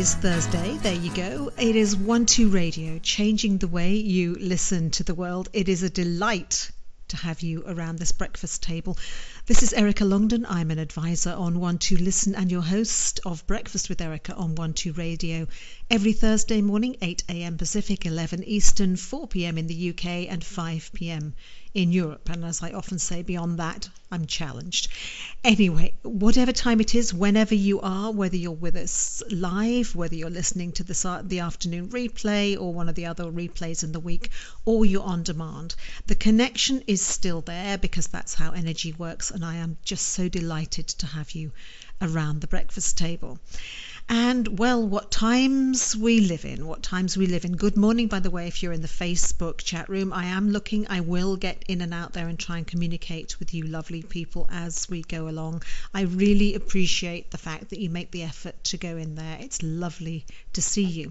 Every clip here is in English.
is Thursday. There you go. It is 12Radio, changing the way you listen to the world. It is a delight to have you around this breakfast table. This is Erica Longdon. I'm an advisor on 12Listen and your host of Breakfast with Erica on 12Radio every Thursday morning, 8 a.m. Pacific, 11 Eastern, 4 p.m. in the UK and 5 p.m. in Europe. And as I often say, beyond that, I'm challenged. Anyway, whatever time it is, whenever you are, whether you're with us live, whether you're listening to the afternoon replay or one of the other replays in the week, or you're on demand, the connection is still there because that's how energy works. And I am just so delighted to have you around the breakfast table. And, well, what times we live in. Good morning, by the way, if you're in the Facebook chat room. I will get in and out there and try and communicate with you lovely people as we go along. I really appreciate the fact that you make the effort to go in there. It's lovely to see you.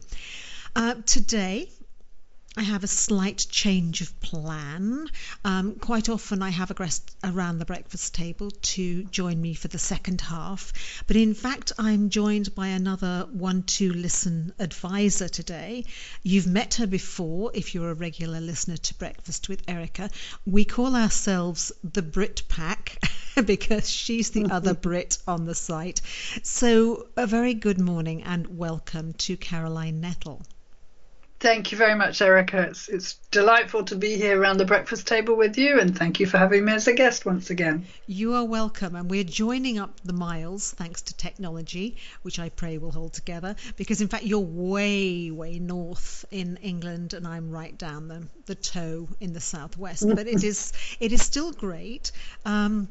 Today, I have a slight change of plan. Quite often I have a guest around the breakfast table to join me for the second half. But in fact, I'm joined by another 12Listen advisor today. You've met her before if you're a regular listener to Breakfast with Erica. We call ourselves the Brit Pack because she's the other Brit on the site. So a very good morning and welcome to Caroline Nettle. Thank you very much, Erica. It's delightful to be here around the breakfast table with you, and thank you for having me as a guest once again. You are welcome, and we're joining up the miles thanks to technology, which I pray will hold together, because in fact you're way, way north in England and I'm right down the toe in the southwest, but it is still great. And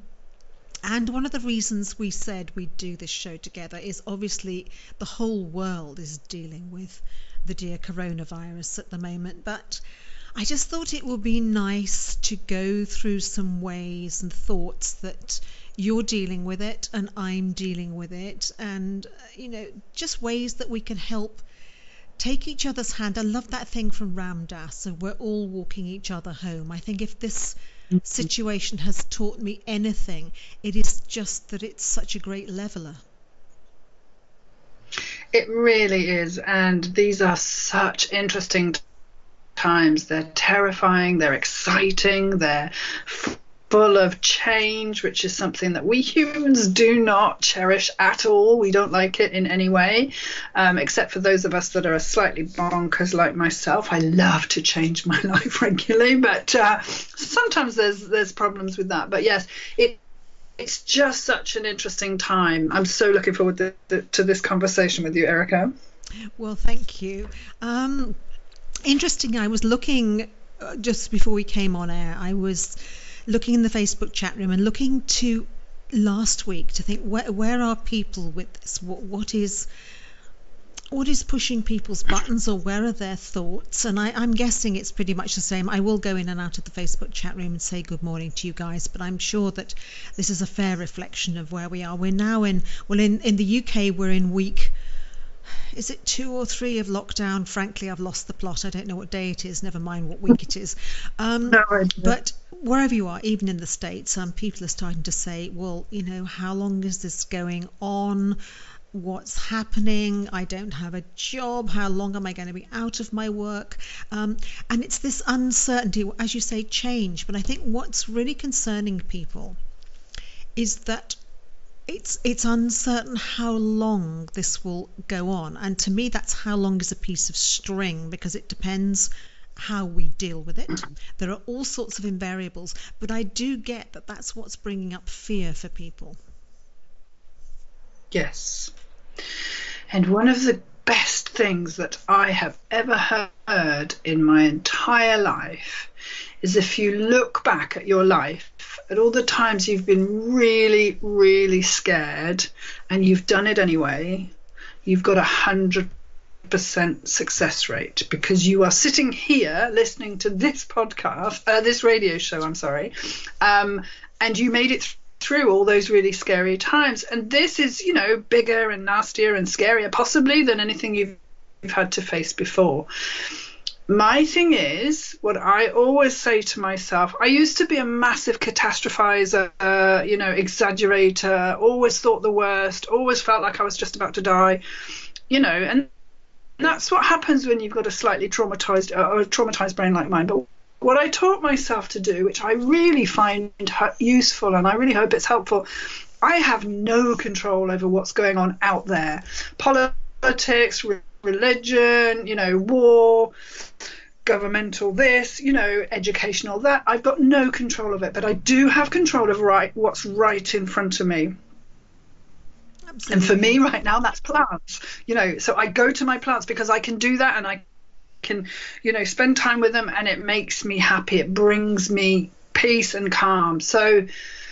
one of the reasons we said we'd do this show together is obviously the whole world is dealing with the dear coronavirus at the moment, but I just thought it would be nice to go through some ways and thoughts that you're dealing with it and I'm dealing with it, and just ways that we can help take each other's hand. I love that thing from Ram Dass, so we're all walking each other home. I think if this situation has taught me anything, it is just that it's such a great leveler. It really is, and these are such interesting times. They're terrifying, they're exciting, they're full of change, which is something that we humans do not cherish at all. We don't like it in any way, except for those of us that are slightly bonkers like myself. I love to change my life regularly, but sometimes there's problems with that. But yes, it's just such an interesting time. I'm so looking forward to this conversation with you, Erica. Well, thank you. Interesting, I was looking just before we came on air, I was looking in the Facebook chat room and looking to last week to think where are people with this? What is pushing people's buttons, or where are their thoughts? And I'm guessing it's pretty much the same. I will go in and out of the Facebook chat room and say good morning to you guys, but I'm sure that this is a fair reflection of where we are. We're now in the UK, we're in week, is it 2 or 3 of lockdown? Frankly, I've lost the plot. I don't know what day it is, never mind what week it is. But wherever you are, even in the States, people are starting to say, well, how long is this going on? What's happening? I don't have a job. How long am I going to be out of my work? And it's this uncertainty, as you say, change. But I think what's really concerning people is that it's uncertain how long this will go on. And to me, that's how long is a piece of string, because it depends how we deal with it. There are all sorts of invariables, but I do get that that's what's bringing up fear for people. Yes. And one of the best things that I have ever heard in my entire life is if you look back at your life, at all the times you've been really, really scared and you've done it anyway, you've got 100% success rate, because you are sitting here listening to this podcast, this radio show, and you made it through all those really scary times. And this is, bigger and nastier and scarier possibly than anything you've had to face before. My thing is, what I always say to myself, I used to be a massive catastrophizer, exaggerator, always thought the worst, always felt like I was just about to die. and that's what happens when you've got a slightly traumatized or a traumatized brain like mine. But what I taught myself to do, which I really find useful, and I really hope it's helpful, I have no control over what's going on out there. Politics, religion, war, governmental this, educational that. I've got no control of it, but I do have control of what's right in front of me. Absolutely. And for me right now, that's plants. So I go to my plants because I can do that, and I can, spend time with them, and it makes me happy. It brings me peace and calm. So,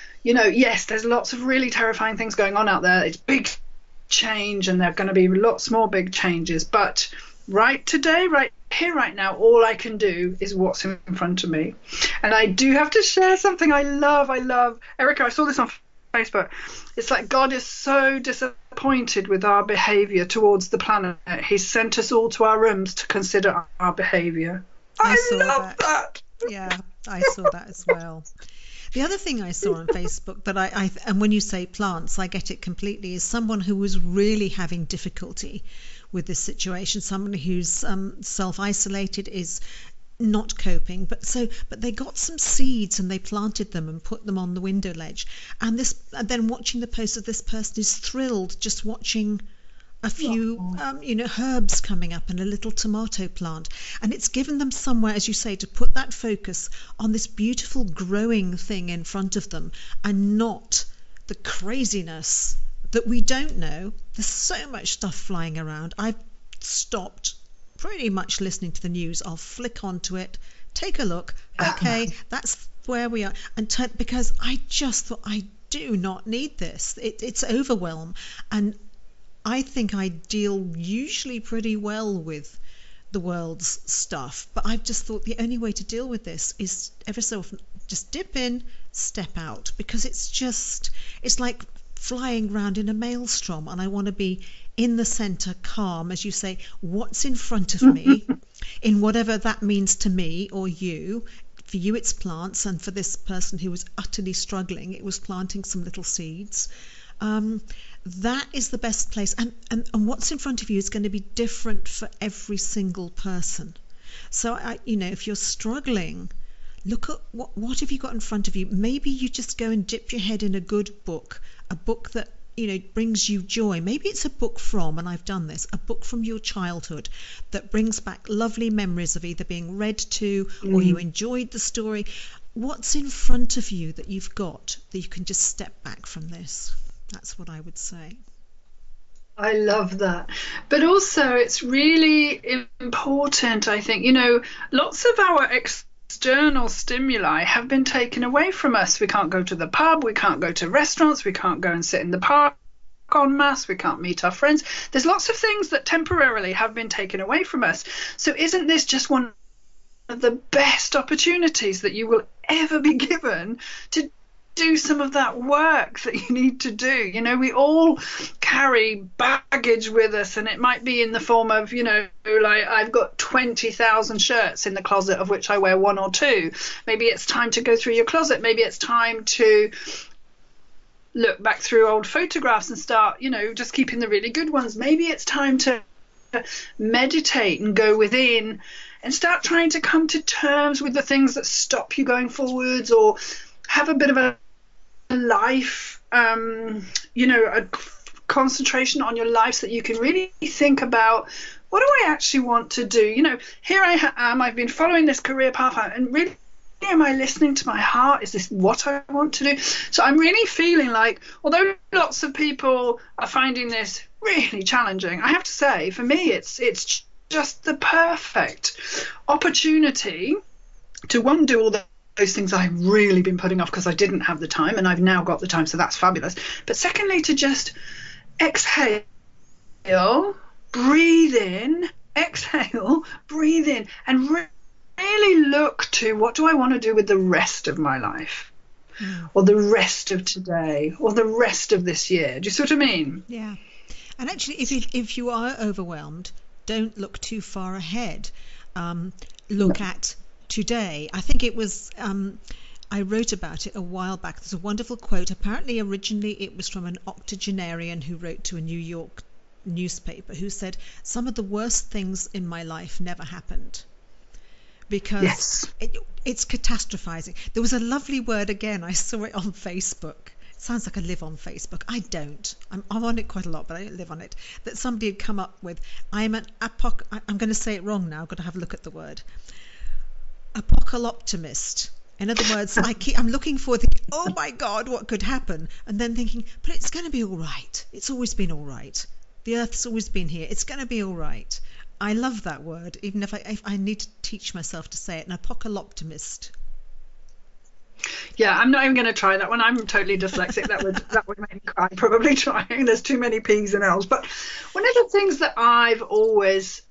yes, there's lots of really terrifying things going on out there. It's big change, and there are going to be lots more big changes. But right today, right here, right now, all I can do is what's in front of me. And I do have to share something I love. Erica, I saw this on Facebook. It's like God is so disappointed with our behavior towards the planet. He sent us all to our rooms to consider our behavior. I love that. Yeah, I saw that as well. The other thing I saw on Facebook that I and when you say plants, I get it completely, is someone who was really having difficulty with this situation, someone who's self-isolated, is not coping, but they got some seeds and they planted them and put them on the window ledge, and then watching the post of this person is thrilled just watching a few herbs coming up and a little tomato plant, and it's given them somewhere, as you say, to put that focus on this beautiful growing thing in front of them, and not the craziness that we don't know. There's so much stuff flying around. I've stopped pretty much listening to the news. I'll flick onto it, take a look. Okay, that's where we are. And because I just thought, I do not need this. It's overwhelm. And I think I deal usually pretty well with the world's stuff. But I've just thought the only way to deal with this is ever so often just dip in, step out. Because it's like flying around in a maelstrom, and I want to be in the center, calm, as you say, what's in front of me, in whatever that means to me or you. For you, it's plants, and for this person who was utterly struggling, it was planting some little seeds. That is the best place, and what's in front of you is going to be different for every single person. So, if you're struggling, look at what have you got in front of you. Maybe you just go and dip your head in a good book, a book that brings you joy. Maybe it's a book from, and I've done this, a book from your childhood that brings back lovely memories of either being read to or you enjoyed the story. What's in front of you that you've got that you can just step back from this? That's what I would say. I love that. But also it's really important, I think, lots of our external stimuli have been taken away from us. We can't go to the pub, we can't go to restaurants, we can't go and sit in the park en masse, we can't meet our friends. There's lots of things that temporarily have been taken away from us. So isn't this just one of the best opportunities that you will ever be given to do some of that work that you need to do? We all carry baggage with us, and it might be in the form of, like I've got 20,000 shirts in the closet of which I wear one or two. Maybe it's time to go through your closet. Maybe it's time to look back through old photographs and start, just keeping the really good ones. Maybe it's time to meditate and go within and start trying to come to terms with the things that stop you going forwards, or have a bit of a life, a concentration on your life so that you can really think about, what do I actually want to do? Here I am, I've been following this career path, and really, am I listening to my heart? Is this what I want to do? So I'm really feeling like, although lots of people are finding this really challenging, I have to say, for me, it's just the perfect opportunity to, one, do all those things I've really been putting off because I didn't have the time, and I've now got the time, so that's fabulous. But secondly, to just exhale, breathe in, exhale, breathe in, and really look to, what do I want to do with the rest of my life, or the rest of today, or the rest of this year? Do you see what I mean? Yeah. And actually, if you are overwhelmed, don't look too far ahead. Look at today. I think it was, I wrote about it a while back. There's a wonderful quote. Apparently, originally it was from an octogenarian who wrote to a New York newspaper who said some of the worst things in my life never happened because Yes. it's catastrophizing. There was a lovely word again, I saw it on Facebook. It sounds like I live on Facebook. I don't. I'm on it quite a lot, but I don't live on it. That somebody had come up with, I'm going to say it wrong now, I've got to have a look at the word. Apocalyptimist. In other words, I'm looking for oh my God, what could happen? And then thinking, but it's going to be all right. It's always been all right. The earth's always been here. It's going to be all right. I love that word, even if I need to teach myself to say it. An apocalyptimist. Yeah, I'm not even going to try that one. I'm totally dyslexic. That would make me cry, probably trying. There's too many P's and L's. But one of the things that I've always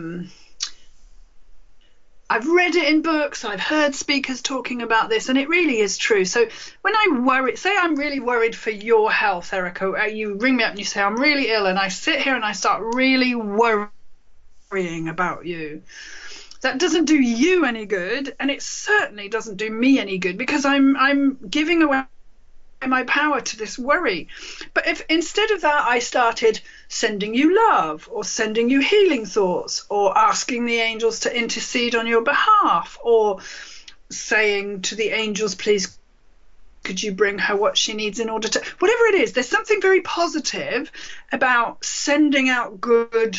I've read it in books, I've heard speakers talking about this, and it really is true. So when I worry, say I'm really worried for your health, Erica, you ring me up and you say, I'm really ill, and I sit here and I start really worrying about you. That doesn't do you any good, and it certainly doesn't do me any good, because I'm giving away my power to this worry. But if instead of that I started sending you love, or sending you healing thoughts, or asking the angels to intercede on your behalf, or saying to the angels, please could you bring her what she needs in order to, whatever it is, there's something very positive about sending out good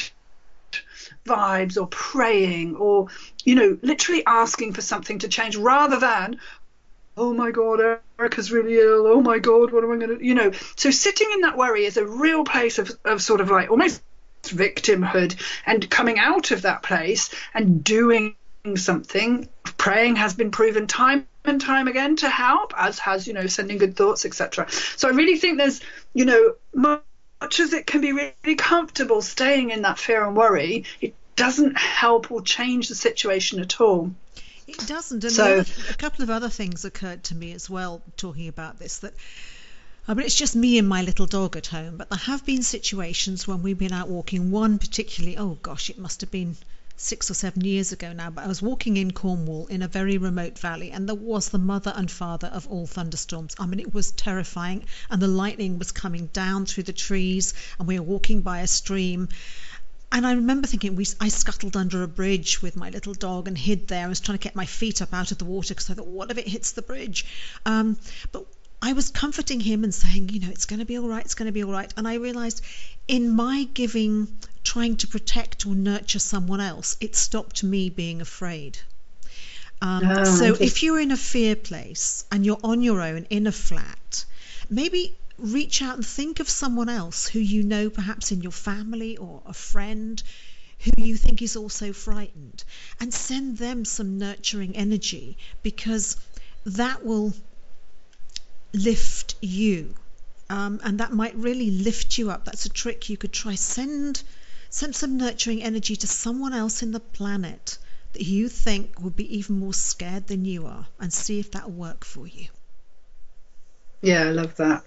vibes, or praying, or literally asking for something to change, rather than, oh my God, Erica's really ill, oh my God, what am I going to, so sitting in that worry is a real place of sort of like almost victimhood, and coming out of that place and doing something. Praying has been proven time and time again to help, as has, sending good thoughts, etc. So I really think there's, much as it can be really comfortable staying in that fear and worry, it doesn't help or change the situation at all. It doesn't. And so, a couple of other things occurred to me as well, talking about this, that it's just me and my little dog at home, but there have been situations when we've been out walking, one particularly, oh gosh, it must have been 6 or 7 years ago now, but I was walking in Cornwall in a very remote valley, and there was the mother and father of all thunderstorms. It was terrifying, and the lightning was coming down through the trees, and we were walking by a stream. And I remember thinking, I scuttled under a bridge with my little dog and hid there. I was trying to get my feet up out of the water because I thought, what if it hits the bridge? But I was comforting him and saying, it's going to be all right, it's going to be all right. And I realized in my giving, trying to protect or nurture someone else, it stopped me being afraid. So if you're in a fear place and you're on your own in a flat, maybe reach out and think of someone else who perhaps in your family, or a friend who you think is also frightened, and send them some nurturing energy, because that will lift you, and that might really lift you up. That's a trick you could try. Send some nurturing energy to someone else in the planet that you think would be even more scared than you are, and see if that'll work for you. Yeah, I love that.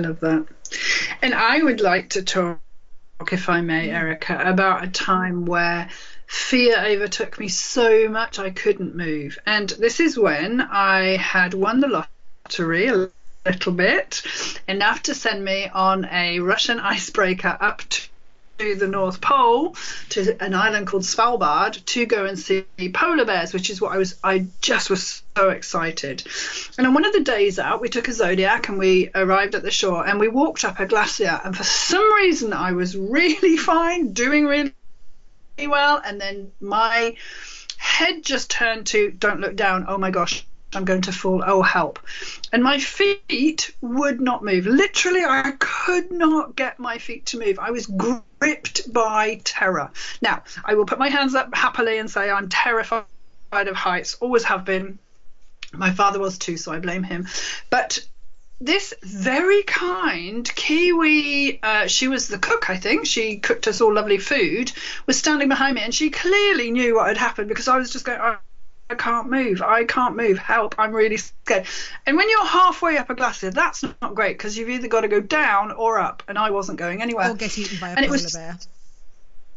And I would like to talk, if I may, Erica, about a time where fear overtook me so much I couldn't move. And this is when I had won the lottery a little bit, enough to send me on a Russian icebreaker up to the North Pole, to an island called Svalbard, to go and see polar bears, which is what I just was so excited. And on one of the days out, we took a Zodiac and we arrived at the shore, and we walked up a glacier, and for some reason I was really fine, doing really well, and then my head just turned to, don't look down, oh my gosh, I'm going to fall, oh help. And my feet would not move. Literally, I could not get my feet to move. I was gripped by terror. Now, I will put my hands up happily and say I'm terrified of heights, always have been. My father was too, so I blame him. But this very kind Kiwi, she was the cook, I think, she cooked us all lovely food, was standing behind me, and she clearly knew what had happened, because I was just going, oh, I can't move, help, I'm really scared. And when you're halfway up a glacier, that's not great, because you've either got to go down or up, and I wasn't going anywhere. Or get eaten by a polar bear.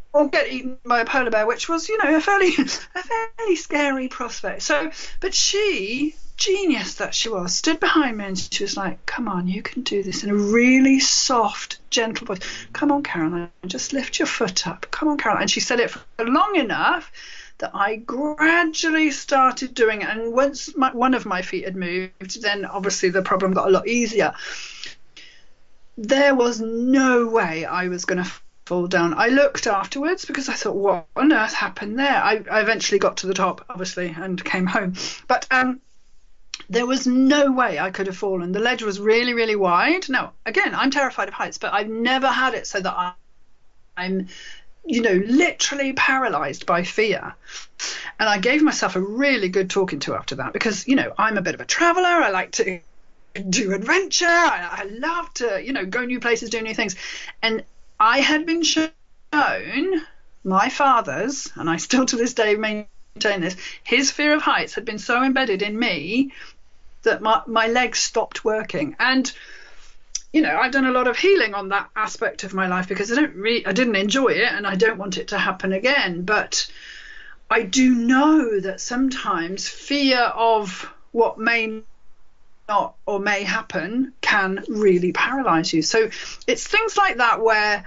or get eaten by a polar bear, which was, a fairly scary prospect. So, but she, genius that she was, stood behind me and she was like, come on, you can do this, in a really soft, gentle voice. Come on, Caroline, just lift your foot up. Come on, Caroline. And she said it for long enough that I gradually started doing it. And once one of my feet had moved, then obviously the problem got a lot easier. There was no way I was going to fall down. I looked afterwards because I thought, what on earth happened there? I eventually got to the top, obviously, and came home. But there was no way I could have fallen. The ledge was really, really wide. Now, again, I'm terrified of heights, but I've never had it so that I'm literally paralyzed by fear. And I gave myself a really good talking to after that because, I'm a bit of a traveler. I like to do adventure. I love to, go new places, do new things. And I had been shown, my father's, and I still to this day maintain this, his fear of heights had been so embedded in me that my legs stopped working. And I've done a lot of healing on that aspect of my life because I didn't enjoy it and I don't want it to happen again. But I do know that sometimes fear of what may not or may happen can really paralyze you. So it's things like that where,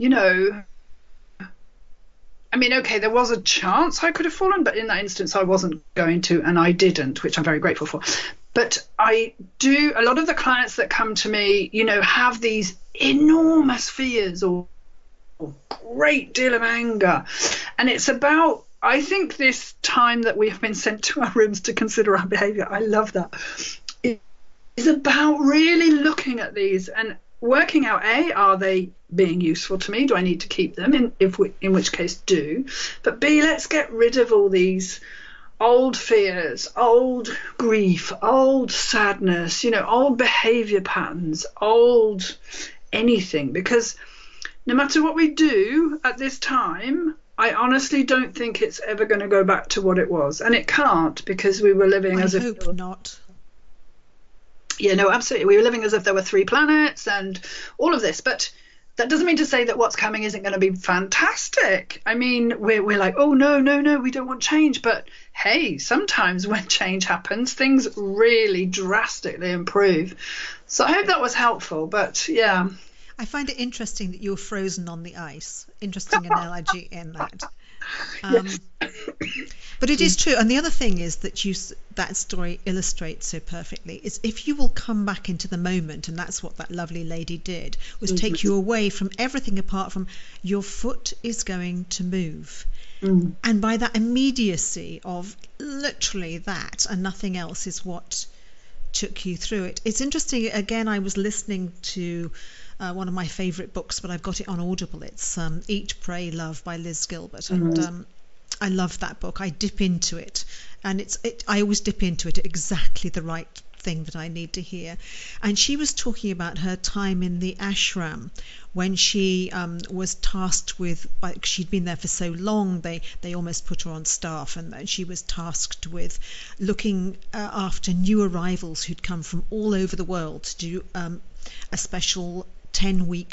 okay, there was a chance I could have fallen, but in that instance I wasn't going to, and I didn't, which I'm very grateful for. But a lot of the clients that come to me, have these enormous fears or great deal of anger. And it's about, I think, this time that we have been sent to our rooms to consider our behavior. I love that. It is about really looking at these and working out, A, are they being useful to me? Do I need to keep them? In which case, do. But B, let's get rid of all these old fears, old grief, old sadness, old behavior patterns, old anything. Because no matter what we do at this time, I honestly don't think it's ever going to go back to what it was. And it can't, because we were living as if... I hope not. Yeah, no, absolutely. We were living as if there were 3 planets and all of this. But that doesn't mean to say that what's coming isn't going to be fantastic. I mean, we're like, oh, no, we don't want change. But hey, sometimes when change happens, things really drastically improve. So I hope that was helpful. But yeah. I find it interesting that you're frozen on the ice. Interesting analogy in that. Yes. But it is true. And the other thing is that that story illustrates so perfectly is if you will come back into the moment, and that's what that lovely lady did, was take you away from everything apart from your foot is going to move. And by that immediacy of literally that and nothing else is what took you through it. It's interesting. Again, I was listening to one of my favourite books, but I've got it on Audible. It's Eat, Pray, Love by Liz Gilbert. And I love that book. I dip into it, and I always dip into it at exactly the right thing that I need to hear. And she was talking about her time in the ashram when she was tasked with, she'd been there for so long, they almost put her on staff, and she was tasked with looking after new arrivals who'd come from all over the world to do a special 10-day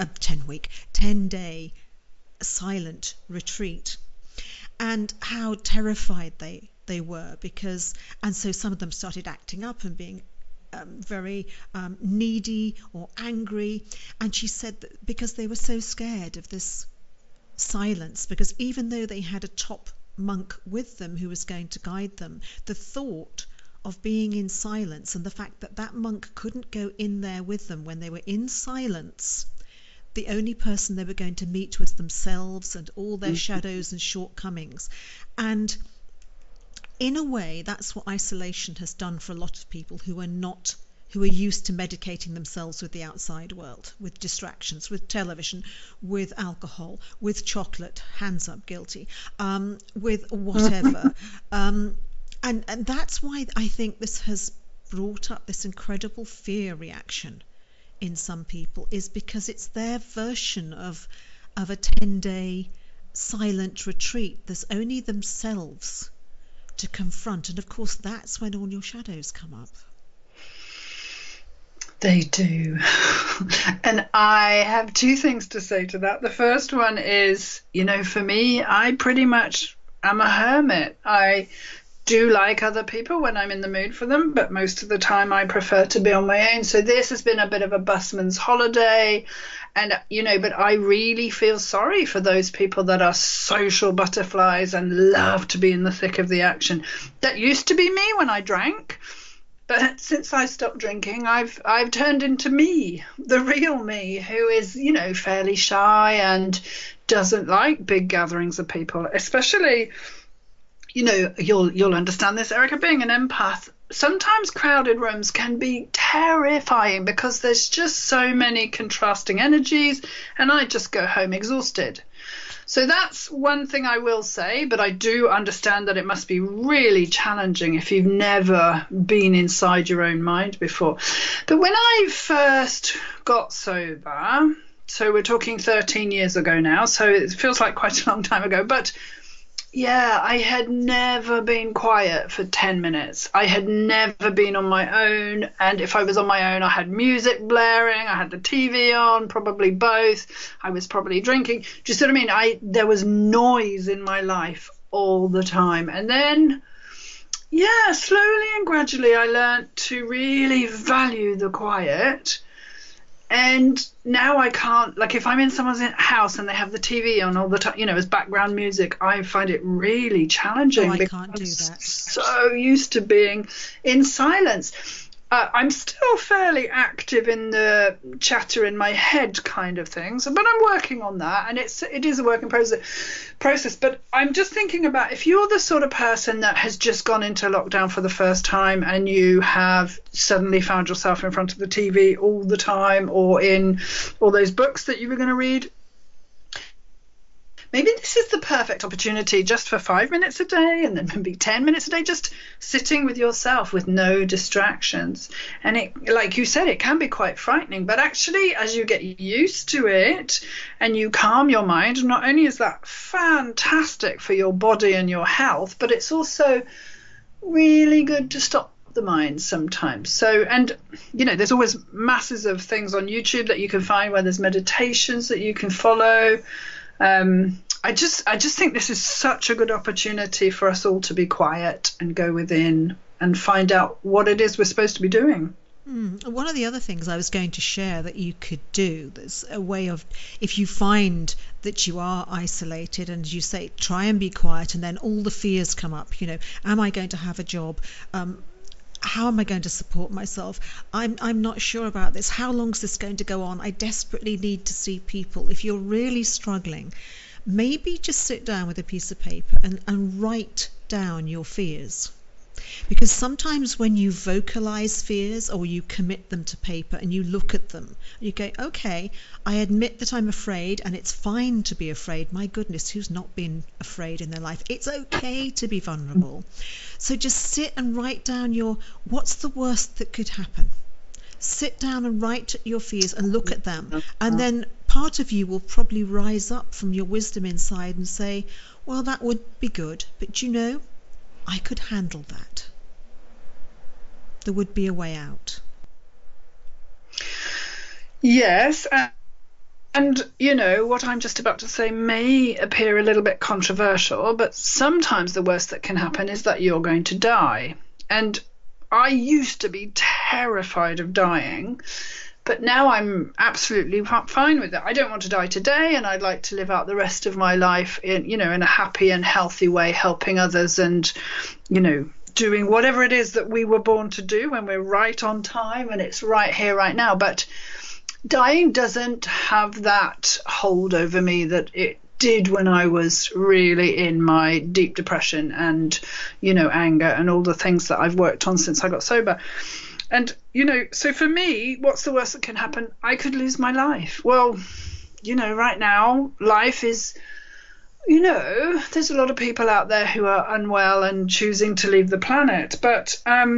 silent retreat. And how terrified they were, and so some of them started acting up and being very needy or angry. And she said that because they were so scared of this silence, because even though they had a top monk with them who was going to guide them, the thought of being in silence and the fact that that monk couldn't go in there with them when they were in silence, the only person they were going to meet was themselves and all their shadows and shortcomings. And in a way, that's what isolation has done for a lot of people who are used to medicating themselves with the outside world, with distractions, with television, with alcohol, with chocolate, hands up, guilty, with whatever. And that's why I think this has brought up this incredible fear reaction in some people, is because it's their version of a 10-day silent retreat. There's only themselves to confront, and of course that's when all your shadows come up. They do. And I have two things to say to that. The first one is, for me, I pretty much am a hermit. I do like other people when I'm in the mood for them, but most of the time I prefer to be on my own. So this has been a bit of a busman's holiday. And, but I really feel sorry for those people that are social butterflies and love to be in the thick of the action. That used to be me when I drank. But since I stopped drinking, I've turned into me, the real me, who is, fairly shy and doesn't like big gatherings of people, especially, you'll understand this, Erica, being an empath. Sometimes crowded rooms can be terrifying because there's just so many contrasting energies, and I just go home exhausted. So that's one thing I will say, but I do understand that it must be really challenging if you've never been inside your own mind before. But when I first got sober, so we're talking 13 years ago now, so it feels like quite a long time ago, but yeah, I had never been quiet for 10 minutes. I had never been on my own. And if I was on my own, I had music blaring. I had the TV on, probably both. I was probably drinking. Do you see what I mean? There was noise in my life all the time. And then, slowly and gradually, I learned to really value the quiet. And now I can't, like if I'm in someone's house and they have the TV on all the time, as background music, I find it really challenging. I can't do that. I'm so used to being in silence. I'm still fairly active in the chatter in my head kind of things, but I'm working on that, and it is a work in process. But I'm just thinking about if you're the sort of person that has just gone into lockdown for the first time and you have suddenly found yourself in front of the TV all the time, or in all those books that you were going to read, maybe this is the perfect opportunity just for 5 minutes a day, and then maybe 10 minutes a day, just sitting with yourself with no distractions. And it, like you said, it can be quite frightening, but actually as you get used to it and you calm your mind, not only is that fantastic for your body and your health, but it's also really good to stop the mind sometimes. So, and there's always masses of things on YouTube that you can find where there's meditations that you can follow. I just think this is such a good opportunity for us all to be quiet and go within and find out what it is we're supposed to be doing. One of the other things I was going to share that you could do, there's a way of, if you find that you are isolated and you say, try and be quiet, and then all the fears come up, am I going to have a job? How am I going to support myself? I'm not sure about this. How long is this going to go on? I desperately need to see people. If you're really struggling, maybe just sit down with a piece of paper and write down your fears. Because sometimes when you vocalize fears or you commit them to paper and you look at them, you go, okay, I admit that I'm afraid, and it's fine to be afraid. My goodness, who's not been afraid in their life? It's okay to be vulnerable. So just sit and write down what's the worst that could happen? Sit down and write your fears and look at them. And then part of you will probably rise up from your wisdom inside and say, well, that would be good, but I could handle that. There would be a way out. Yes, and what I'm just about to say may appear a little bit controversial, but sometimes the worst that can happen is that you're going to die. And I used to be terrified of dying, but now I'm absolutely fine with it. I don't want to die today, and I'd like to live out the rest of my life in a happy and healthy way, helping others and, doing whatever it is that we were born to do when we're right on time and it's right here, right now. But dying doesn't have that hold over me that it did when I was really in my deep depression and, anger and all the things that I've worked on since I got sober. And, so for me, what's the worst that can happen? I could lose my life. Well, right now, life is, there's a lot of people out there who are unwell and choosing to leave the planet. But,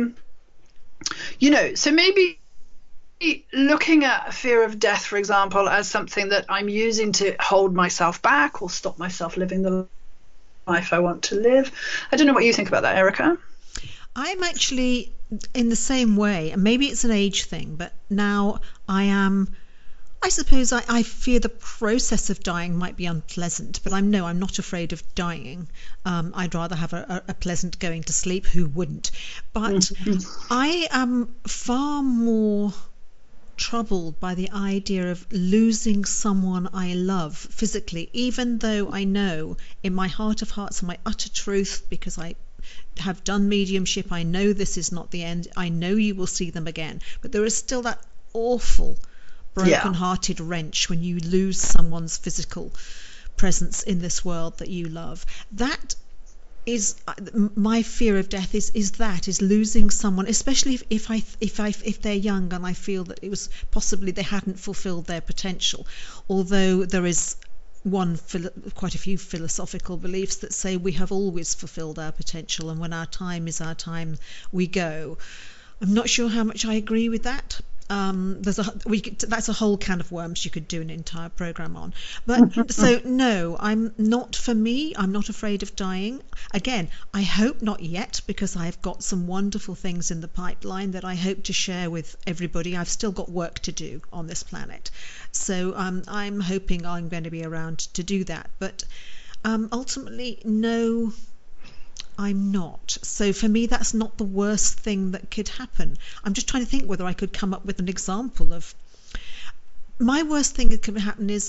so maybe looking at fear of death, for example, as something that I'm using to hold myself back or stop myself living the life I want to live. I don't know what you think about that, Erica. I'm actually in the same way, and maybe it's an age thing, but now I suppose I fear the process of dying might be unpleasant, but I'm not afraid of dying. I'd rather have a pleasant going to sleep. Who wouldn't? But I am far more troubled by the idea of losing someone I love physically, even though I know in my heart of hearts and my utter truth, because I have done mediumship, I know this is not the end. I know you will see them again, but there is still that awful broken-hearted wrench when you lose someone's physical presence in this world that you love. That is my fear of death. Is losing someone, especially if they're young and I feel that it was possibly they hadn't fulfilled their potential. Although there is quite a few philosophical beliefs that say we have always fulfilled our potential, and when our time is our time, we go. I'm not sure how much I agree with that. That's a whole can of worms you could do an entire program on. But so no, I'm not afraid of dying. Again, I hope not yet, because I've got some wonderful things in the pipeline that I hope to share with everybody. I've still got work to do on this planet, so I'm hoping I'm going to be around to do that. But ultimately, no, I'm not. So for me, that's not the worst thing that could happen. I'm just trying to think whether I could come up with an example of my worst thing that could happen is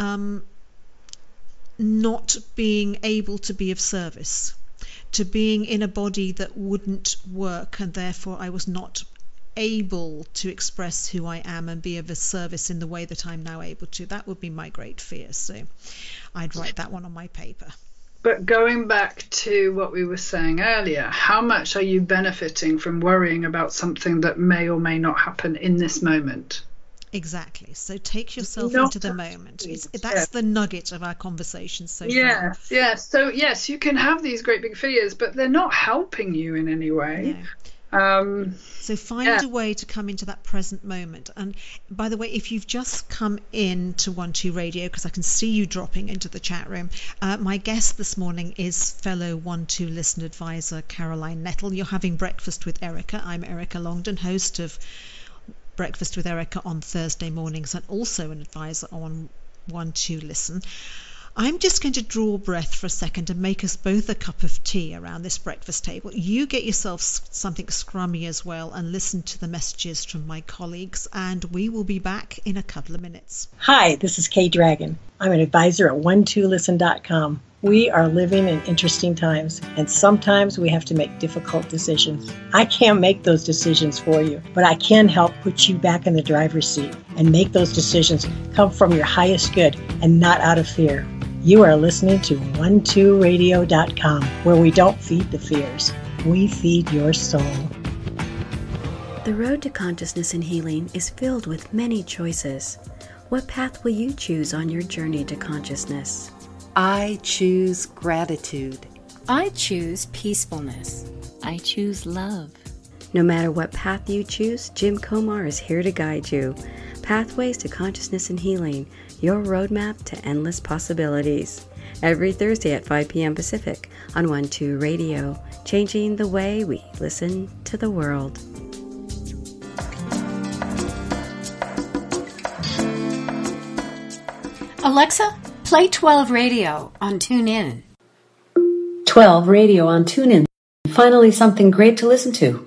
not being able to be of service, to being in a body that wouldn't work, and therefore I was not able to express who I am and be of a service in the way that I'm now able to. That would be my great fear. So I'd write that one on my paper. But going back to what we were saying earlier, how much are you benefiting from worrying about something that may or may not happen in this moment? Exactly. So take yourself into the moment. That's the nugget of our conversation so far. Yes. So yes, you can have these great big fears, but they're not helping you in any way. No. So find a way to come into that present moment. And by the way, if you've just come in to 12Radio, because I can see you dropping into the chat room, my guest this morning is fellow 12 Listen advisor Caroline Nettle. You're having breakfast with Erica. I'm Erica Longden, host of Breakfast with Erica on Thursday mornings and also an advisor on 12 Listen. I'm just going to draw breath for a second and make us both a cup of tea around this breakfast table. You get yourself something scrummy as well and listen to the messages from my colleagues, and we will be back in a couple of minutes. Hi, this is Kay Dragon. I'm an advisor at 12listen.com. We are living in interesting times, and sometimes we have to make difficult decisions. I can't make those decisions for you, but I can help put you back in the driver's seat and make those decisions come from your highest good and not out of fear. You are listening to 12radio.com, where we don't feed the fears. We feed your soul. The road to consciousness and healing is filled with many choices. What path will you choose on your journey to consciousness? I choose gratitude. I choose peacefulness. I choose love. No matter what path you choose, Jim Komar is here to guide you. Pathways to Consciousness and Healing, your roadmap to endless possibilities. Every Thursday at 5 p.m. Pacific on 12Radio, changing the way we listen to the world. Alexa, play 12 Radio on TuneIn. 12 Radio on TuneIn. Finally, something great to listen to.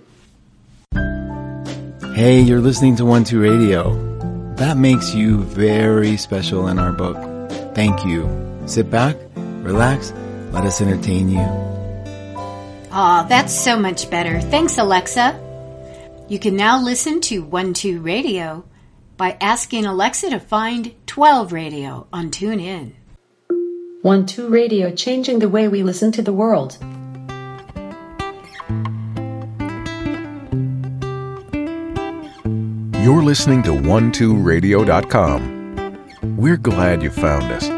Hey, you're listening to 12 Radio. That makes you very special in our book. Thank you. Sit back, relax, let us entertain you. Aw, that's so much better. Thanks, Alexa. You can now listen to 12 Radio by asking Alexa to find 12 Radio on TuneIn. 12 Radio, changing the way we listen to the world. You're listening to 12radio.com. We're glad you found us.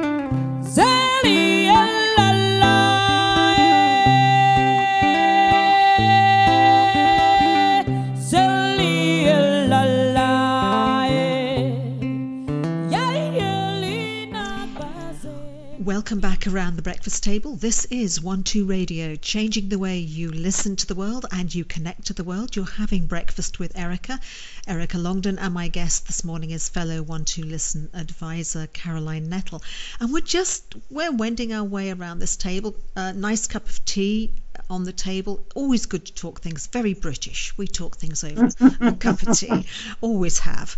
Welcome back around the breakfast table. This is 12 Radio, changing the way you listen to the world and you connect to the world. You're having breakfast with Erica Longden, and my guest this morning is fellow 12 Listen advisor Caroline Nettle. And we're wending our way around this table. A nice cup of tea on the table. Always good to talk things. Very British. We talk things over a cup of tea. Always have.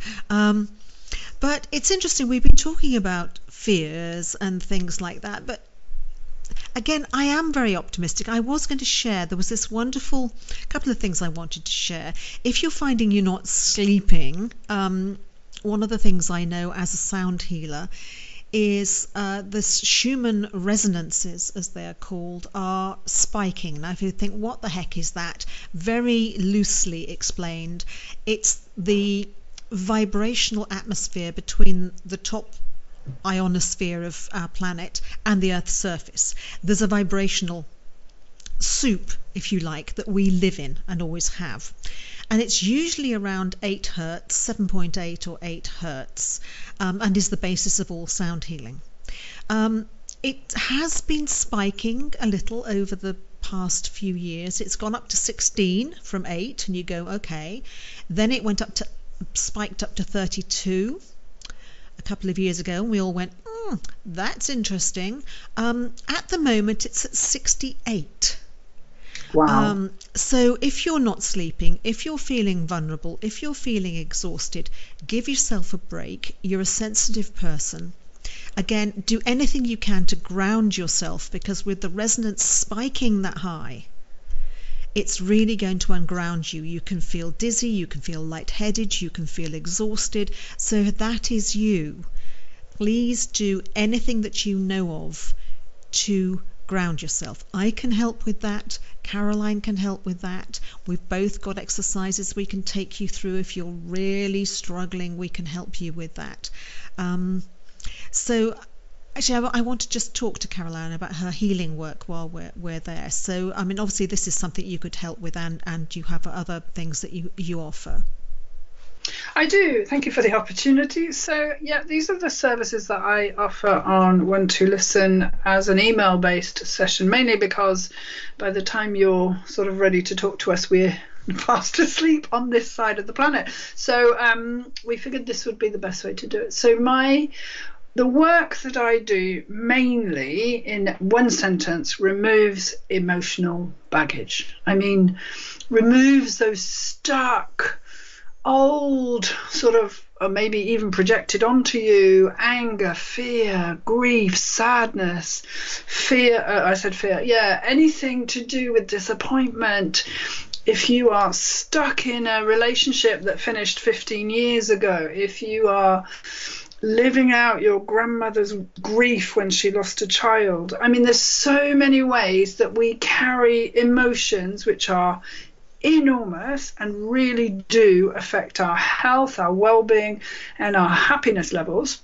But it's interesting, we've been talking about fears and things like that, but again, I am very optimistic. I was going to share, there was this wonderful couple of things I wanted to share. If you're finding you're not sleeping, one of the things I know as a sound healer is this Schumann resonances, as they're called, are spiking. Now, if you think, what the heck is that? Very loosely explained, it's the vibrational atmosphere between the top ionosphere of our planet and the Earth's surface. There's a vibrational soup, if you like, that we live in and always have. And it's usually around 8 hertz, 7.8 or 8 hertz, and is the basis of all sound healing. It has been spiking a little over the past few years. It's gone up to 16 from 8, and you go, okay. Then it spiked up to 32 a couple of years ago, and we all went, that's interesting. At the moment it's at 68. Wow. So if you're not sleeping, if you're feeling vulnerable, if you're feeling exhausted, give yourself a break. You're a sensitive person. Again, do anything you can to ground yourself, because with the resonance spiking that high, it's really going to unground you. You can feel dizzy, you can feel lightheaded, you can feel exhausted. So that is you. Please do anything that you know of to ground yourself. I can help with that. Caroline can help with that. We've both got exercises we can take you through. If you're really struggling, we can help you with that. Actually, I want to just talk to Caroline about her healing work while we're there. So, I mean, obviously this is something you could help with, and you have other things that you offer. I do. Thank you for the opportunity. So, yeah, these are the services that I offer on 12 Listen as an email-based session, mainly because by the time you're sort of ready to talk to us, we're fast asleep on this side of the planet. So we figured this would be the best way to do it. So the work that I do, mainly in one sentence, removes emotional baggage. I mean, removes those stuck, old sort of, or maybe even projected onto you, anger, fear, grief, sadness, fear, I said fear, yeah, anything to do with disappointment. If you are stuck in a relationship that finished 15 years ago, if you are living out your grandmother's grief when she lost a child. I mean, there's so many ways that we carry emotions which are enormous and really do affect our health, our well-being, and our happiness levels,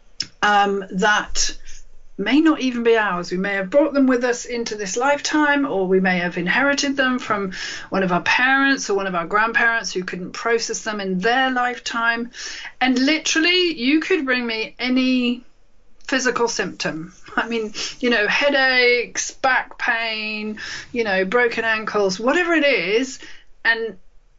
that may not even be ours. We may have brought them with us into this lifetime, or we may have inherited them from one of our parents or one of our grandparents who couldn't process them in their lifetime. And literally, you could bring me any physical symptom. I mean, headaches, back pain, broken ankles, whatever it is, and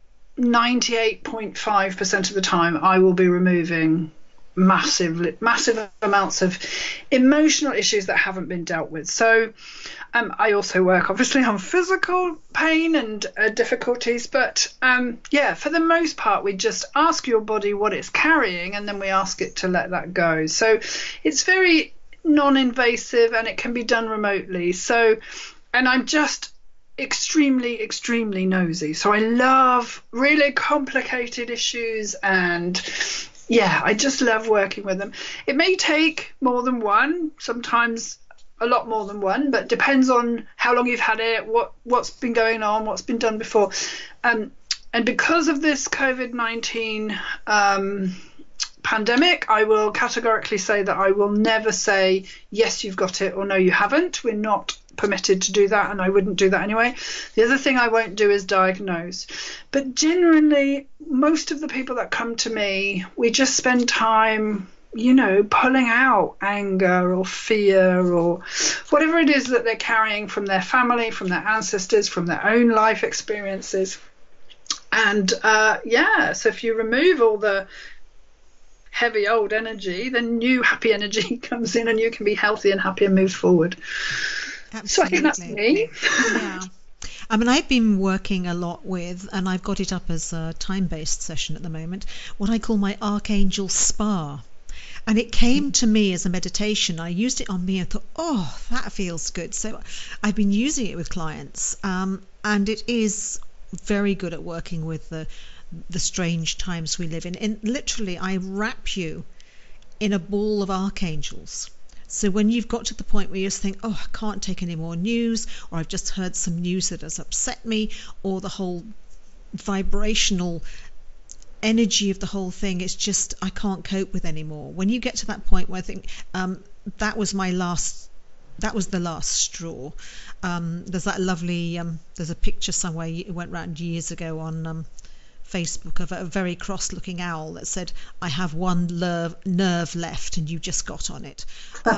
98.5% of the time I will be removing massive amounts of emotional issues that haven't been dealt with. So I also work obviously on physical pain and difficulties, but for the most part we just ask your body what it's carrying, and then we ask it to let that go. So it's very non-invasive, and it can be done remotely. So, and I'm just extremely nosy, so I love really complicated issues, and yeah, I just love working with them. It may take more than one, sometimes a lot more than one, but depends on how long you've had it, what's been going on, what's been done before. And because of this COVID-19 pandemic, I will categorically say that I will never say, yes, you've got it, or no, you haven't. We're not permitted to do that, and I wouldn't do that anyway. The other thing I won't do is diagnose. But generally, most of the people that come to me, we just spend time pulling out anger or fear or whatever it is that they're carrying from their family, from their ancestors, from their own life experiences. And so if you remove all the heavy old energy, then new happy energy comes in, and you can be healthy and happy and move forward. Absolutely. So I think that's me. Yeah. I mean, I've been working a lot with, and I've got it up as a time-based session at the moment, what I call my Archangel Spa. And it came to me as a meditation. I used it on me and thought, oh, that feels good. So I've been using it with clients, and it is very good at working with the strange times we live in. And literally, I wrap you in a ball of archangels. So when you've got to the point where you just think, oh, I can't take any more news, or I've just heard some news that has upset me, or the whole vibrational energy of the whole thing is just, I can't cope with anymore. When you get to that point where I think that was the last straw. There's that lovely there's a picture somewhere, it went round years ago on Facebook of a very cross-looking owl that said, I have one nerve left, and you just got on it.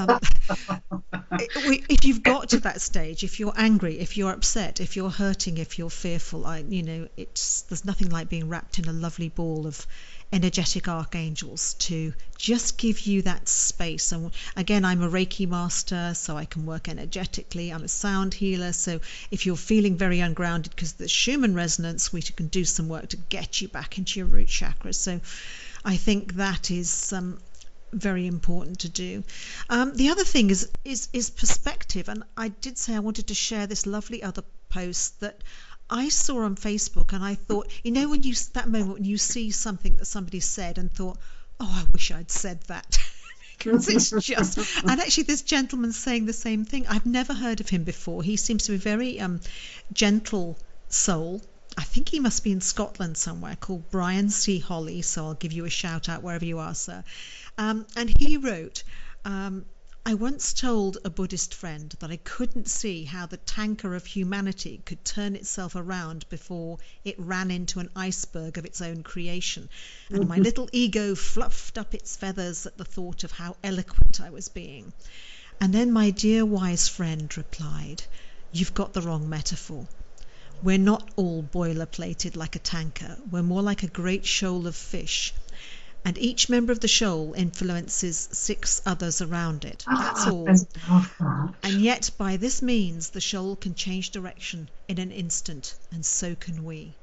If you've got to that stage, if you're angry, if you're upset, if you're hurting, if you're fearful, there's nothing like being wrapped in a lovely ball of energetic archangels to just give you that space. And again, I'm a Reiki master, so I can work energetically. I'm a sound healer, so if you're feeling very ungrounded because of the Schumann resonance, we can do some work to get you back into your root chakra. So I think that is very important to do. The other thing is perspective, and I did say I wanted to share this lovely other post that I saw on Facebook, and I thought, when that moment when you see something that somebody said and thought, oh, I wish I'd said that. Because it's just, and actually this gentleman's saying the same thing. I've never heard of him before. He seems to be a very gentle soul. I think he must be in Scotland somewhere, called Brian C. Holly, so I'll give you a shout out wherever you are, sir. And he wrote, I once told a Buddhist friend that I couldn't see how the tanker of humanity could turn itself around before it ran into an iceberg of its own creation. And my little ego fluffed up its feathers at the thought of how eloquent I was being. And then my dear wise friend replied, you've got the wrong metaphor. We're not all boiler-plated like a tanker. We're more like a great shoal of fish. And each member of the shoal influences 6 others around it. That's all. And yet by this means the shoal can change direction in an instant, and so can we.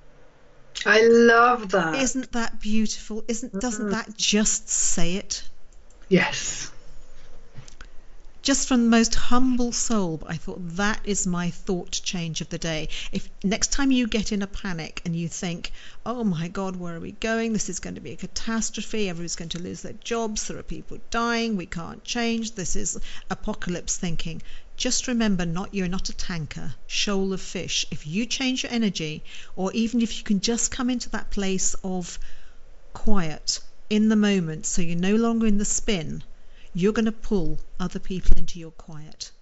I love that. Isn't that beautiful? Doesn't that just say it? Yes. Just from the most humble soul, but I thought that is my thought change of the day. If next time you get in a panic and you think, oh my God, where are we going? This is going to be a catastrophe. Everyone's going to lose their jobs. There are people dying. We can't change. This is apocalypse thinking. Just remember, you're not a tanker, shoal of fish. If you change your energy, or even if you can just come into that place of quiet in the moment, so you're no longer in the spin, you're going to pull other people into your quiet.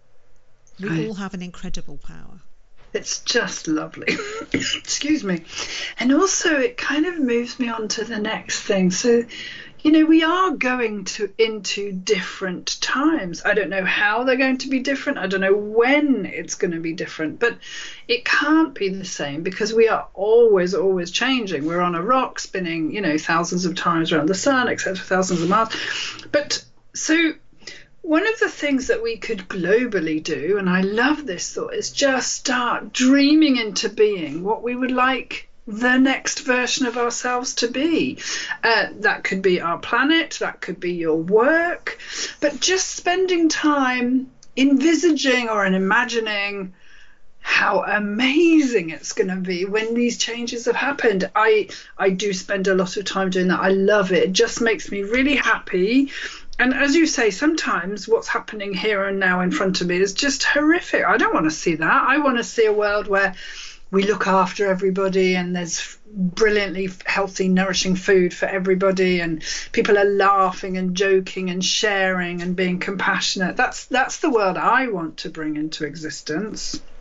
We all have an incredible power. It's just lovely. Excuse me. And also it kind of moves me on to the next thing. So, we are going into different times. I don't know how they're going to be different. I don't know when it's going to be different, but it can't be the same because we are always, always changing. We're on a rock spinning, thousands of times around the sun, etc., thousands of miles. But so one of the things that we could globally do, and I love this thought, is just start dreaming into being what we would like the next version of ourselves to be. That could be our planet, that could be your work, but just spending time envisaging or imagining how amazing it's going to be when these changes have happened. I do spend a lot of time doing that. I love it. It just makes me really happy. And as you say, sometimes what's happening here and now in front of me is just horrific. I don't want to see that. I want to see a world where we look after everybody and there's brilliantly healthy, nourishing food for everybody, and people are laughing and joking and sharing and being compassionate. That's the world I want to bring into existence.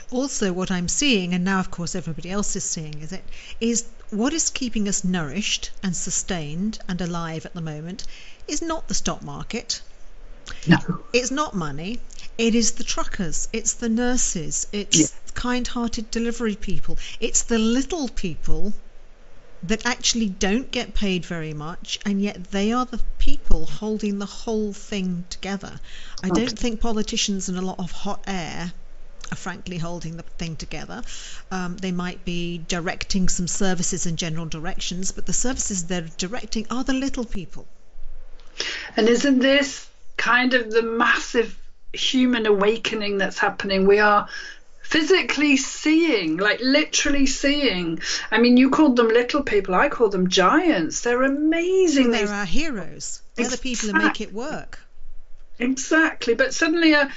Also, what I'm seeing, and now of course everybody else is seeing, is what is keeping us nourished and sustained and alive at the moment is not the stock market. No. It's not money. It is the truckers. It's the nurses. It's kind-hearted delivery people. It's the little people that actually don't get paid very much, and yet they are the people holding the whole thing together. I don't think politicians and a lot of hot air are frankly holding the thing together. They might be directing some services in general directions, but the services they're directing are the little people. And isn't this kind of the massive human awakening that's happening? We are physically seeing, like literally seeing. I mean, you called them little people, I call them giants. They're amazing. They're our heroes. They're the people who make it work. Exactly. But suddenly a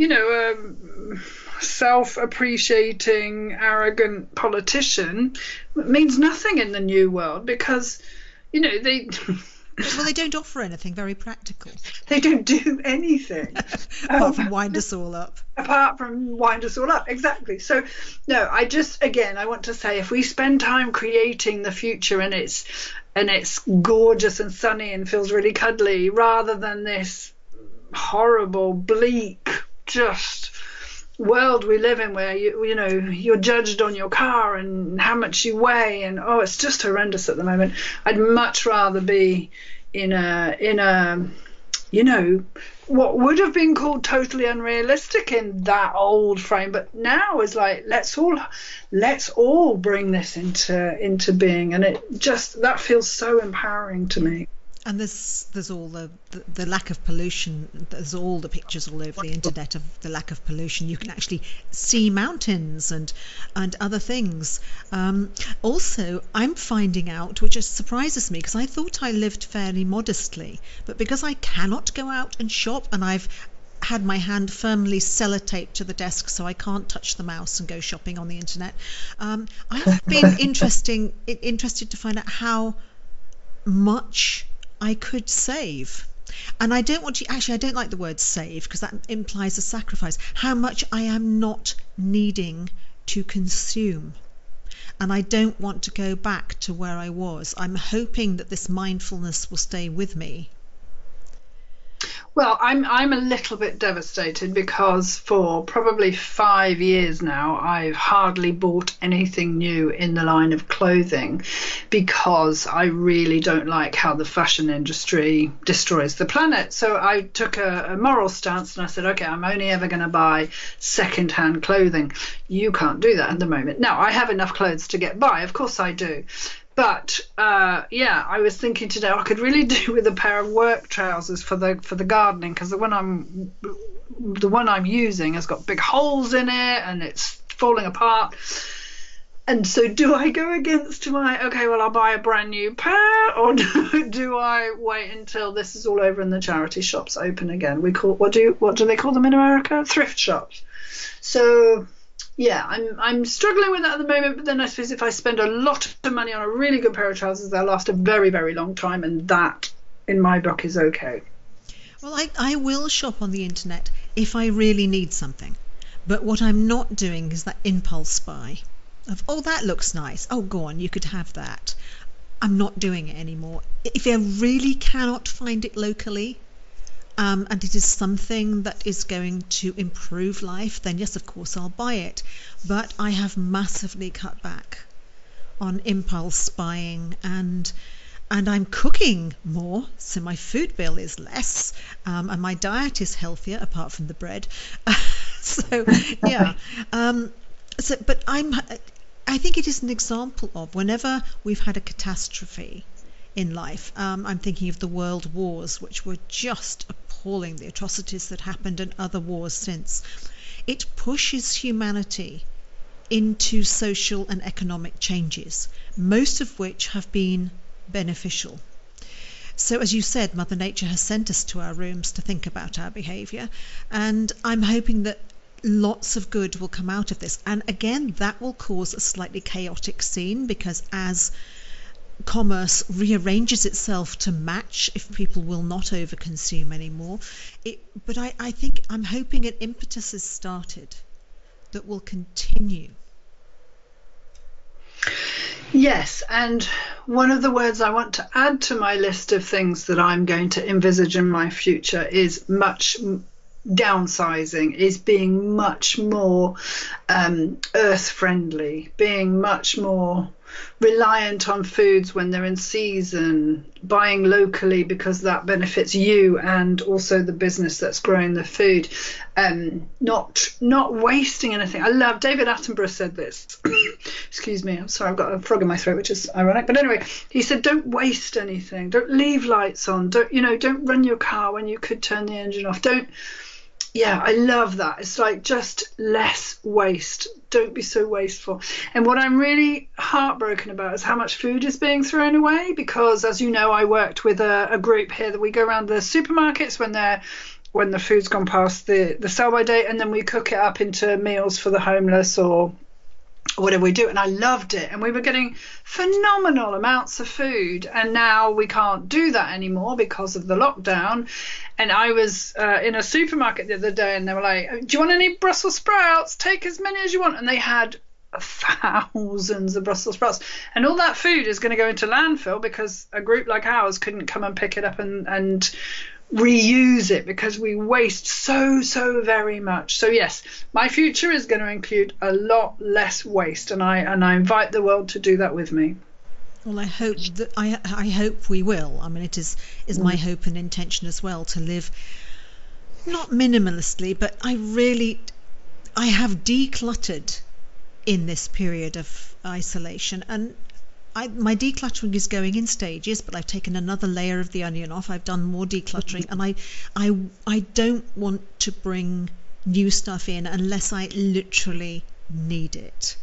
self-appreciating, arrogant politician means nothing in the new world, because they well, they don't offer anything very practical. They don't do anything apart from wind us all up. Exactly. So no, I want to say, if we spend time creating the future and it's gorgeous and sunny and feels really cuddly, rather than this horrible, bleak, just world we live in, where you're judged on your car and how much you weigh, and it's just horrendous at the moment. I'd much rather be in a what would have been called totally unrealistic in that old frame, but now is like, let's all bring this into being, and that feels so empowering to me. And there's all the lack of pollution. There's all the pictures all over the internet of the lack of pollution. You can actually see mountains and other things. Also, I'm finding out, which surprises me, because I thought I lived fairly modestly, but because I cannot go out and shop, and I've had my hand firmly sellotaped to the desk so I can't touch the mouse and go shopping on the internet, I've been interested to find out how much I could save. And I don't like the word save, because that implies a sacrifice. How much I am not needing to consume. And I don't want to go back to where I was. I'm hoping that this mindfulness will stay with me. Well, I'm a little bit devastated, because for probably 5 years now I've hardly bought anything new in the line of clothing, because I really don't like how the fashion industry destroys the planet. So I took a moral stance, and I said, okay, I'm only ever going to buy second-hand clothing. You can't do that at the moment. Now, I have enough clothes to get by, of course I do. But I was thinking today I could really do with a pair of work trousers for the gardening, because the one I'm using has got big holes in it and it's falling apart. And so, do I go against I'll buy a brand new pair, or do I wait until this is all over and the charity shops open again? What do they call them in America? Thrift shops. So yeah, I'm struggling with that at the moment, but then I suppose if I spend a lot of money on a really good pair of trousers, they'll last a very, very long time, and that, in my book, is okay. Well, I will shop on the internet if I really need something, but what I'm not doing is that impulse buy of, that looks nice, go on, you could have that. I'm not doing it anymore. If I really cannot find it locally, and it is something that is going to improve life, then yes, of course I'll buy it. But I have massively cut back on impulse buying, and I'm cooking more, so my food bill is less, and my diet is healthier apart from the bread. So yeah, but I think it is an example of, whenever we've had a catastrophe in life, I'm thinking of the world wars, which were just appalling, the atrocities that happened, and other wars since. It pushes humanity into social and economic changes, most of which have been beneficial. So as you said, Mother Nature has sent us to our rooms to think about our behaviour, and I'm hoping that lots of good will come out of this. And again, that will cause a slightly chaotic scene, because as commerce rearranges itself to match, if people will not overconsume anymore, but I think I'm hoping an impetus has started that will continue. Yes, and one of the words I want to add to my list of things that I'm going to envisage in my future is downsizing, is being much more earth friendly, being much more reliant on foods when they're in season, buying locally because that benefits you and also the business that's growing the food, not wasting anything. I love David Attenborough said this. Excuse me, I'm sorry, I've got a frog in my throat, which is ironic, but anyway, he said don't waste anything, don't leave lights on, don't run your car when you could turn the engine off, yeah, I love that. It's like just less waste. Don't be so wasteful. And what I'm really heartbroken about is how much food is being thrown away, because, as you know, I worked with a group here that we go around the supermarkets when the food's gone past the sell-by date, and then we cook it up into meals for the homeless or whatever we do. And I loved it. And we were getting phenomenal amounts of food. And now we can't do that anymore because of the lockdown. And I was in a supermarket the other day, and they were like, do you want any Brussels sprouts? Take as many as you want. And they had thousands of Brussels sprouts. And all that food is going to go into landfill because a group like ours couldn't come and pick it up and reuse it, because we waste so very much. So yes, my future is going to include a lot less waste, and I invite the world to do that with me. Well, I hope that I hope we will. I mean, it is my hope and intention as well to live not minimalistly, but I have decluttered in this period of isolation, and my decluttering is going in stages, but I've taken another layer of the onion off. I've done more decluttering, and I don't want to bring new stuff in unless I literally need it.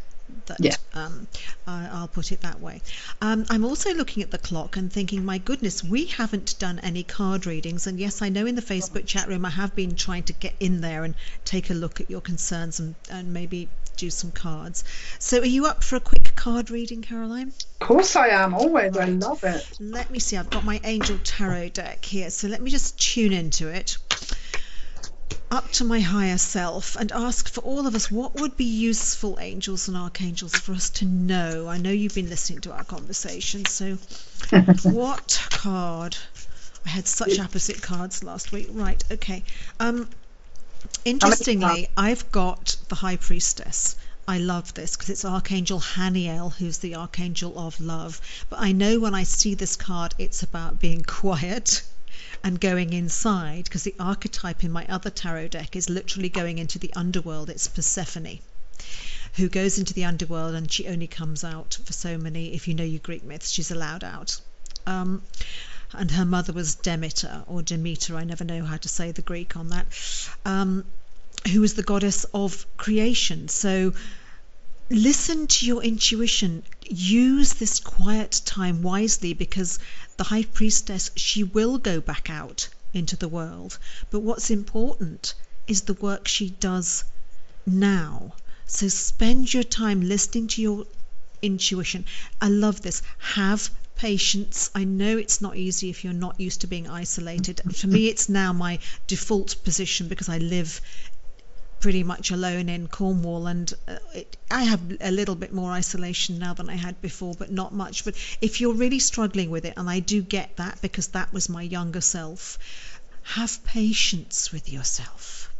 I'll put it that way. I'm also looking at the clock and thinking, my goodness, we haven't done any card readings. And yes, I know in the Facebook chat room I have been trying to get in there and take a look at your concerns and maybe do some cards. So are you up for a quick card reading, Caroline? Of course I am, always. I love it. Let me see, I've got my Angel Tarot deck here, so let me just tune into it. Up to my higher self and ask for all of us, what would be useful, angels and archangels, for us to know? I know you've been listening to our conversation, so what card? I had such opposite cards last week. Right, okay. Interestingly, I've got the High Priestess. I love this because it's Archangel Haniel, who's the Archangel of Love. But I know when I see this card, it's about being quiet and going inside, because the archetype in my other tarot deck is literally going into the underworld. It's Persephone, who goes into the underworld, and she only comes out for so many. If you know your Greek myths, she's allowed out. And her mother was Demeter, or Demeter, I never know how to say the Greek on that, who was the goddess of creation. So listen to your intuition. Use this quiet time wisely, because the High Priestess, she will go back out into the world. But what's important is the work she does now. So spend your time listening to your intuition. I love this. Have patience. I know it's not easy if you're not used to being isolated. For me, it's now my default position because I live pretty much alone in Cornwall, and I have a little bit more isolation now than I had before, but not much. But if you're really struggling with it, and I do get that because that was my younger self, have patience with yourself.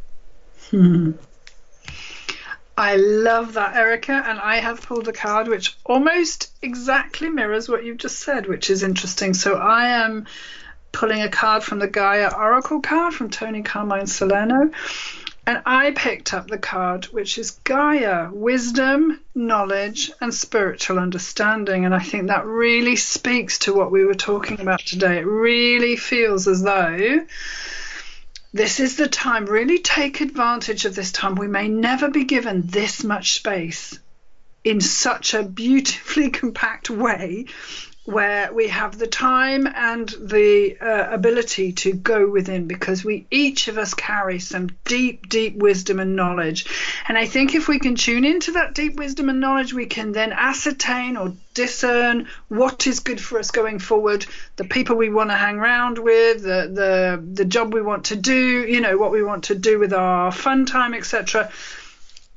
I love that, Erica, and I have pulled a card which almost exactly mirrors what you've just said, which is interesting. So I am pulling a card from the Gaia Oracle card from Tony Carmine Salerno. And I picked up the card, which is Gaia, wisdom, knowledge, and spiritual understanding. And I think that really speaks to what we were talking about today. It really feels as though this is the time. Really take advantage of this time. We may never be given this much space in such a beautifully compact way, where we have the time and the ability to go within, because we each of us carry some deep wisdom and knowledge. And I think if we can tune into that deep wisdom and knowledge, we can then ascertain or discern what is good for us going forward, the people we want to hang around with, the job we want to do, what we want to do with our fun time, etc.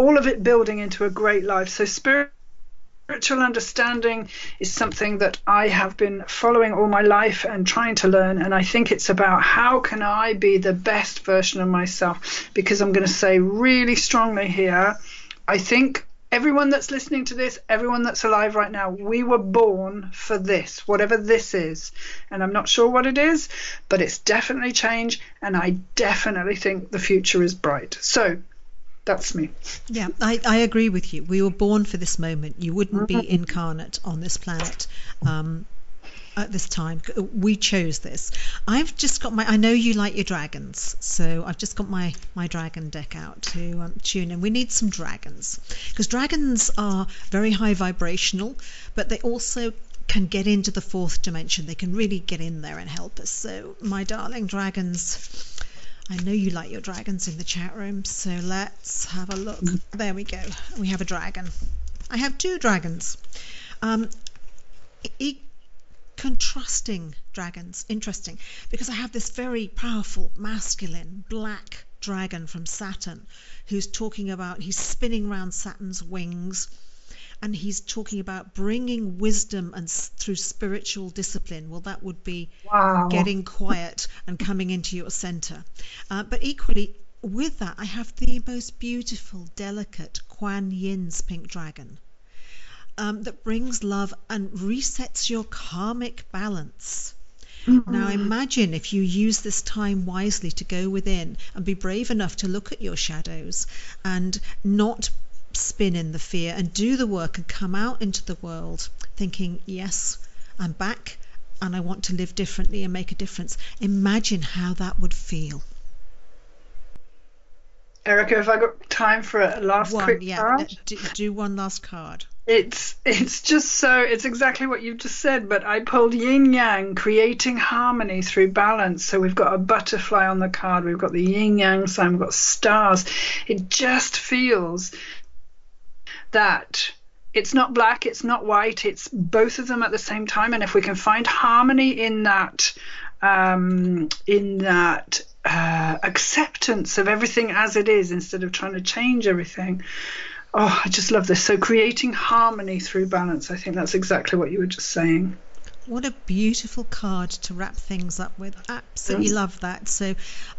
all of it building into a great life. So spiritual understanding is something that I have been following all my life and trying to learn, and I think it's about how can I be the best version of myself, because I'm going to say really strongly here, I think everyone that's listening to this, everyone that's alive right now, we were born for this, whatever this is. And I'm not sure what it is, but it's definitely change. And I definitely think the future is bright. So that's me. Yeah, I agree with you. We were born for this moment. You wouldn't be incarnate on this planet at this time. We chose this. I've just got I know you like your dragons, so I've just got my dragon deck out to tune in. We need some dragons, because dragons are very high vibrational, but they also can get into the fourth dimension. They can really get in there and help us. So my darling dragons, I know you like your dragons in the chat room, so let's have a look. There we go. We have a dragon. I have two dragons. Contrasting dragons. Interesting, because I have this very powerful masculine black dragon from Saturn who's talking about, he's spinning around Saturn's wings, and he's talking about bringing wisdom and through spiritual discipline. Well, that would be getting quiet and coming into your center. But equally with that, I have the most beautiful, delicate Kuan Yin's pink dragon. That brings love and resets your karmic balance. Now imagine if you use this time wisely to go within and be brave enough to look at your shadows and not spin in the fear, and do the work and come out into the world thinking, yes, I'm back and I want to live differently and make a difference. Imagine how that would feel. Erica, have I got time for a last quick card? Do one last card. It's just so, it's exactly what you've just said, but I pulled yin yang, creating harmony through balance. So we've got a butterfly on the card, we've got the yin yang sign, we've got stars. It just feels that it's not black, it's not white, it's both of them at the same time. And if we can find harmony in that acceptance of everything as it is, instead of trying to change everything. Oh, I just love this. So creating harmony through balance. I think that's exactly what you were just saying. What a beautiful card to wrap things up with. Absolutely love that. So,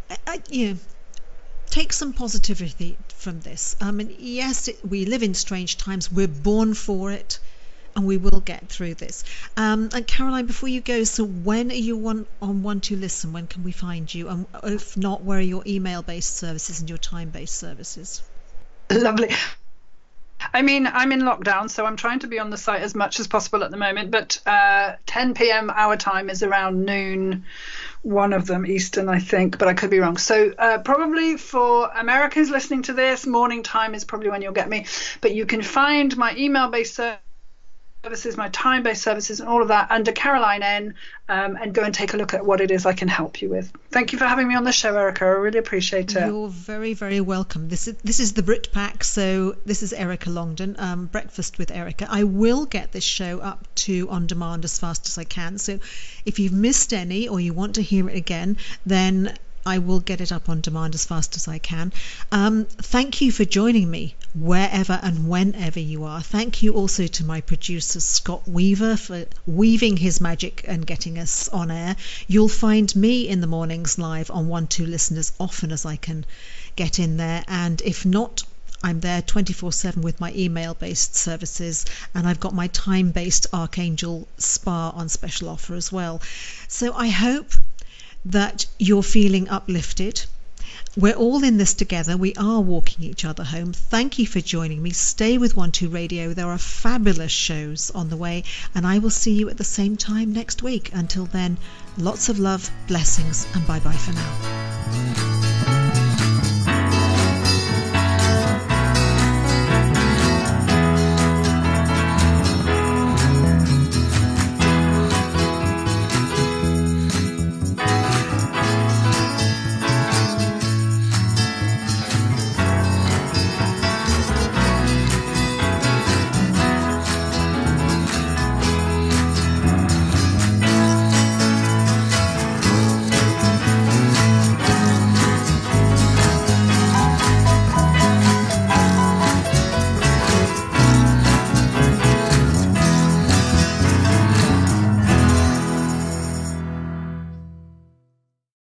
take some positivity from this. I mean, yes, we live in strange times. We're born for it, and we will get through this. And Caroline, before you go, so when are you on One to Listen? When can we find you? And if not, where are your email-based services and your time-based services? Lovely. I mean, I'm in lockdown, so I'm trying to be on the site as much as possible at the moment, but 10 p.m. our time is around noon, one of them Eastern, I think, but I could be wrong. So probably for Americans listening to this, morning time is probably when you'll get me, but you can find my email-based services, my time-based services, and all of that under Caroline N, and go and take a look at what it is I can help you with. Thank you for having me on the show, Erica. I really appreciate it. You're very, very welcome. This is the Brit Pack, so this is Erica Longden, Breakfast with Erica. I will get this show up to on demand as fast as I can, so if you've missed any or you want to hear it again, then I will get it up on demand as fast as I can. Thank you for joining me wherever and whenever you are. Thank you also to my producer Scott Weaver for weaving his magic and getting us on air. You'll find me in the mornings live on 1-2 Listen as often as I can get in there, and if not, I'm there 24/7 with my email-based services, and I've got my time-based Archangel Spa on special offer as well. So I hope that you're feeling uplifted. We're all in this together. We are walking each other home. Thank you for joining me. Stay with 1-2 Radio. There are fabulous shows on the way, and I will see you at the same time next week. Until then, lots of love, blessings, and bye-bye for now.